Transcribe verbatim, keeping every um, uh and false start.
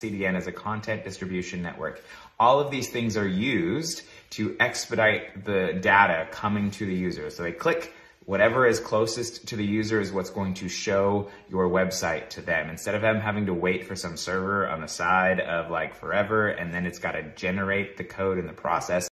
C D N is a content distribution network. All of these things are used to expedite the data coming to the user. So they click whatever is closest to the user is what's going to show your website to them. Instead of them having to wait for some server on the side of like forever, and then it's got to generate the code in the process.